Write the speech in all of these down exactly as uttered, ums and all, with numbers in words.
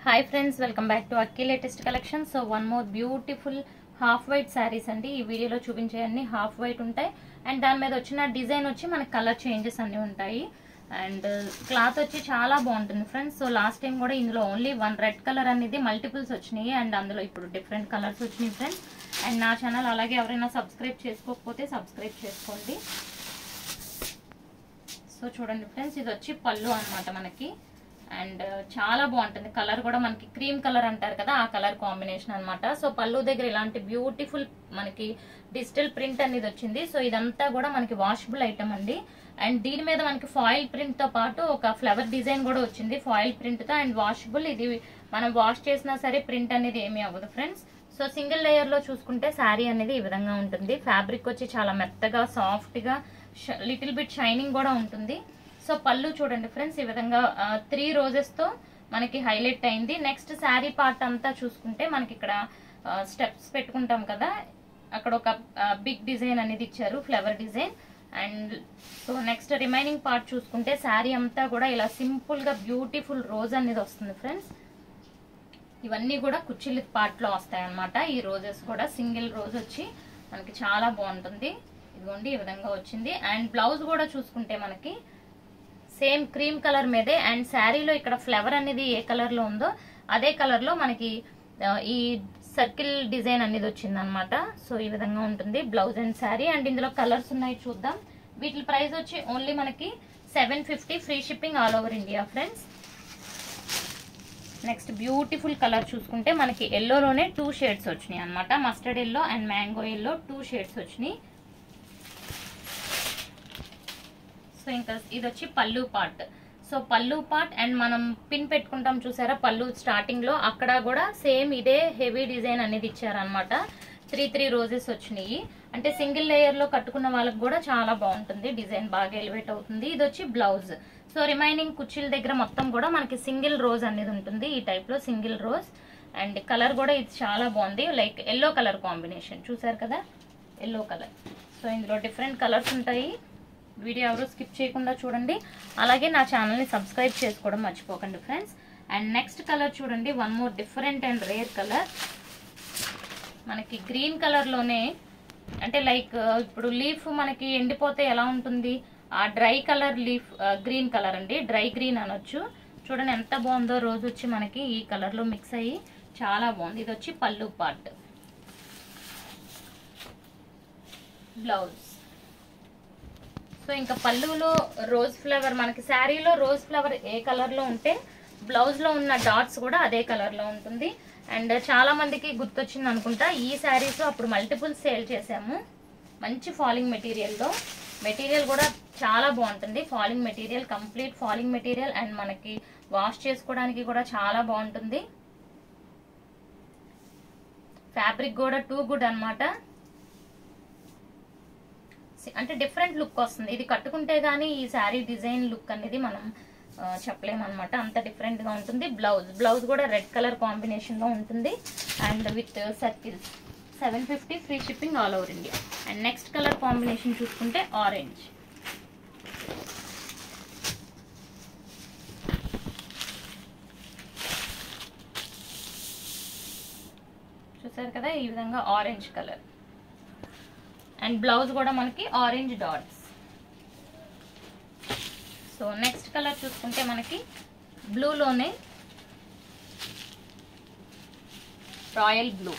Hi friends, welcome back to Akki latest collection. So one more beautiful half white sarees andi ee video lo chupincheyani half white untayi and dani meeda vachina design vachi manaku color changes anni untayi and cloth vachi chaala baaguntundi friends. So last time kuda indulo only one red color anedi multiples vachinayi and అందులో ఇప్పుడు different colors vachinayi friends. And నా channel అలాగే ఎవరైనా subscribe చేసుకోకపోతే subscribe చేసుకోండి. So చూడండి friends, ఇది వచ్చి పళ్ళు అన్నమాట మనకి అండ్ చాలా బాగుంటుంది. కలర్ కూడా మనకి క్రీమ్ కలర్ అంటారు కదా, ఆ కలర్ కాంబినేషన్ అన్నమాట. సో పళ్ళు దగ్గర ఇలాంటి బ్యూటిఫుల్ మనకి డిజిటల్ ప్రింట్ అనేది వచ్చింది. సో ఇదంతా కూడా మనకి వాషబుల్ ఐటమ్ అండి. అండ్ దీని మీద మనకి ఫాయిల్ ప్రింట్ తో పాటు ఒక ఫ్లవర్ డిజైన్ కూడా వచ్చింది ఫాయిల్ ప్రింట్ తో అండ్ వాషబుల్. ఇది మనం వాష్ చేసినా సరే ప్రింట్ అనేది ఏమీ అవ్వదు ఫ్రెండ్స్. సో సింగిల్ లేయర్ లో చూసుకుంటే శారీ అనేది ఈ విధంగా ఉంటుంది. ఫ్యాబ్రిక్ వచ్చి చాలా మెత్తగా సాఫ్ట్ గా లిటిల్ బిట్ షైనింగ్ కూడా ఉంటుంది. సో పళ్ళు చూడండి ఫ్రెండ్స్, ఈ విధంగా త్రీ రోజెస్ తో మనకి హైలైట్ అయింది. నెక్స్ట్ శారీ పార్ట్ అంతా చూసుకుంటే మనకి ఇక్కడ స్టెప్స్ పెట్టుకుంటాం కదా, అక్కడ ఒక బిగ్ డిజైన్ అనేది ఇచ్చారు flower design. And so next remaining part చూసుకుంటే శారీ అంతా కూడా ఇలా సింపుల్ గా బ్యూటిఫుల్ రోజ్ అనేది వస్తుంది ఫ్రెండ్స్. ఇవన్నీ కూడా కుచ్చిలి పార్ట్ లో వస్తాయి అన్నమాట. ఈ రోజెస్ కూడా సింగిల్ రోజ్ వచ్చి మనకి చాలా బాగుంటుంది. ఇదిగోండి ఈ విధంగా వచ్చింది. అండ్ బ్లౌజ్ కూడా చూసుకుంటే మనకి సేమ్ క్రీమ్ కలర్ మీదే అండ్ శారీలో ఇక్కడ ఫ్లవర్ అనేది ఏ కలర్ లో ఉందో అదే కలర్ లో మనకి ఈ సర్కిల్ డిజైన్ అనేది వచ్చింది అనమాట. సో ఈ విధంగా ఉంటుంది బ్లౌజ్ అండ్ శారీ. అండ్ ఇందులో కలర్స్ ఉన్నాయి చూద్దాం. వీటి ప్రైస్ వచ్చి ఓన్లీ మనకి seven fifty free shipping all over India friends. Next beautiful colour చూసుకుంటే మనకి ఎల్లోలోనే టూ షేడ్స్ వచ్చినాయి అనమాట. Mustard yellow and mango yellow two shades వచ్చినాయి. సో ఇంకా ఇది వచ్చి పళ్ళు పార్ట్. సో పళ్ళు పార్ట్ అండ్ మనం పిన్ పెట్టుకుంటాం చూసారా పళ్ళు స్టార్టింగ్ లో, అక్కడ కూడా సేమ్ ఇదే హెవీ డిజైన్ అనేది ఇచ్చారనమాట. త్రీ త్రీ రోజెస్ వచ్చినాయి. అంటే సింగిల్ లేయర్ లో కట్టుకున్న వాళ్ళకి కూడా చాలా బాగుంటుంది, డిజైన్ బాగా ఎలివేట్ అవుతుంది. ఇది వచ్చి బ్లౌజ్. సో రిమైనింగ్ కుర్చీల దగ్గర మొత్తం కూడా మనకి సింగిల్ రోజ్ అనేది ఉంటుంది, ఈ టైప్ లో సింగిల్ రోజ్. అండ్ కలర్ కూడా ఇది చాలా బాగుంది, లైక్ ఎల్లో కలర్ కాంబినేషన్ చూసారు కదా, ఎల్లో కలర్. సో ఇందులో డిఫరెంట్ కలర్స్ ఉంటాయి. వీడియో ఎవరు స్కిప్ చేయకుండా చూడండి. అలాగే నా ఛానల్ని సబ్స్క్రైబ్ చేసుకోవడం మర్చిపోకండి ఫ్రెండ్స్. అండ్ నెక్స్ట్ కలర్ చూడండి, one more different and rare colour. మనకి గ్రీన్ కలర్లోనే అంటే లైక్ ఇప్పుడు లీఫ్ మనకి ఎండిపోతే ఎలా ఉంటుంది, ఆ dry colour leaf green colour అండి, డ్రై గ్రీన్ అనొచ్చు. చూడండి ఎంత బాగుందో, రోజు వచ్చి మనకి ఈ కలర్లో మిక్స్ అయ్యి చాలా బాగుంది. ఇది వచ్చి పళ్ళు పార్ట్. బ్లౌజ్. సో ఇంకా పళ్ళులో రోజ్ ఫ్లవర్, మనకి శారీలో రోజ్ ఫ్లవర్ ఏ కలర్ లో ఉంటే బ్లౌజ్ లో ఉన్న డాట్స్ కూడా అదే కలర్ లో ఉంటుంది. అండ్ చాలా మందికి గుర్తొచ్చింది అనుకుంటా, ఈ శారీస్ అప్పుడు మల్టిపుల్ సేల్ చేసాము మంచి ఫాలింగ్ మెటీరియల్ లో. మెటీరియల్ కూడా చాలా బాగుంటుంది, falling material, complete falling material. And మనకి వాష్ చేసుకోవడానికి కూడా చాలా బాగుంటుంది. ఫ్యాబ్రిక్ కూడా టూ గుడ్ అన్నమాట. అంటే డిఫరెంట్ లుక్ వస్తుంది, ఇది కట్టుకుంటే గానీ ఈ శారీ డిజైన్ లుక్ అనేది మనం చెప్పలేమన్నమాట, అంత డిఫరెంట్ గా ఉంటుంది. బ్లౌజ్ బ్లౌజ్ కూడా రెడ్ కలర్ కాంబినేషన్ లో ఉంటుంది and with circles. Seven fifty free shipping all over India. And next colour combination చూసుకుంటే ఆరెంజ్. చూసారు కదా, ఈ విధంగా ఆరెంజ్ కలర్. అండ్ బ్లౌజ్ కూడా మనకి orange dots. So next colour చూసుకుంటే మనకి బ్లూలోనే రాయల్ బ్లూ.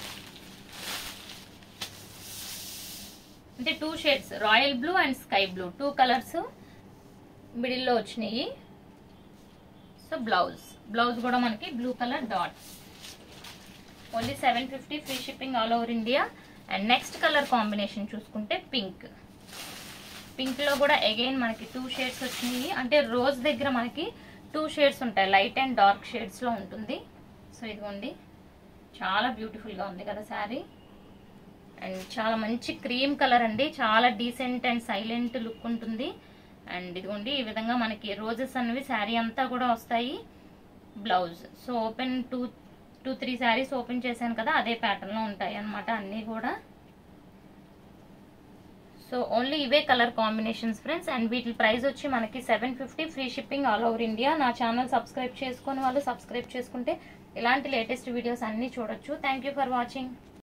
అంటే two shades, royal blue and sky blue, two colours మిడిల్లో వచ్చినాయి. సో బ్లౌజ్ బ్లౌజ్ కూడా మనకి blue colour dots. Only seven fifty free shipping all over India. And next colour combination చూసుకుంటే pink. Pink లో కూడా again మనకి two shades వచ్చినాయి. అంటే రోజ్ దగ్గర మనకి టూ షేడ్స్ ఉంటాయి, లైట్ అండ్ డార్క్ షేడ్స్ లో ఉంటుంది. సో ఇదిగోండి చాలా బ్యూటిఫుల్ గా ఉంది కదా శారీ. అండ్ చాలా మంచి క్రీమ్ కలర్ అండి, చాలా డీసెంట్ అండ్ సైలెంట్ లుక్ ఉంటుంది. అండ్ ఇదిగోండి ఈ విధంగా మనకి రోజెస్ అనేవి శారీ అంతా కూడా వస్తాయి. Blouse. So open two two three saris open చేశాను కదా, అదే ప్యాటర్న్ లో ఉంటాయి అన్నమాట అన్ని కూడా. సో ఓన్లీ ఇవే కలర్ కాంబినేషన్స్ ఫ్రెండ్స్. అండ్ వీటి ప్రైస్ వచ్చి మనకి seven fifty, free shipping all over India. నా ఛానల్ సబ్స్క్రైబ్ చేసుకుని వాళ్ళు సబ్స్క్రైబ్ చేసుకుంటే ఇలాంటి లేటెస్ట్ వీడియోస్ అన్నీ చూడొచ్చు. Thank you for watching.